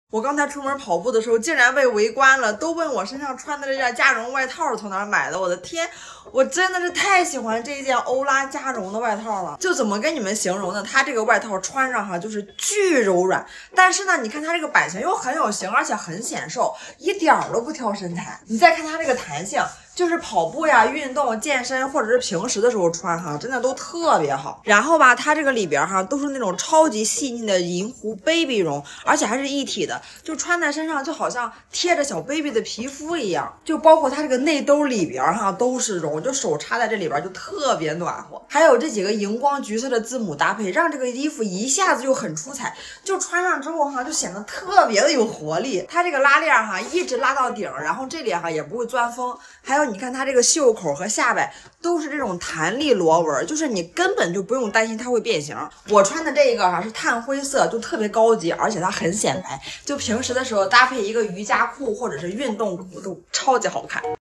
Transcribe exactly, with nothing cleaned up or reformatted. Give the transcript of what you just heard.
我刚才出门跑步的时候，竟然被围观了，都问我身上穿的这件加绒外套是从哪儿买的。我的天，我真的是太喜欢这件欧拉加绒的外套了。就怎么跟你们形容呢？它这个外套穿上哈就是巨柔软，但是呢，你看它这个版型又很有型，而且很显瘦，一点儿都不挑身材。你再看它这个弹性。 就是跑步呀、运动、健身，或者是平时的时候穿哈，真的都特别好。然后吧，它这个里边哈都是那种超级细腻的银狐 baby 绒，而且还是一体的，就穿在身上就好像贴着小 baby 的皮肤一样。就包括它这个内兜里边哈都是绒，就手插在这里边就特别暖和。还有这几个荧光橘色的字母搭配，让这个衣服一下子就很出彩，就穿上之后哈就显得特别的有活力。它这个拉链哈一直拉到顶，然后这里哈也不会钻风，还有。 你看它这个袖口和下摆都是这种弹力螺纹，就是你根本就不用担心它会变形。我穿的这个哈、啊、是炭灰色，就特别高级，而且它很显白，就平时的时候搭配一个瑜伽裤或者是运动裤都超级好看。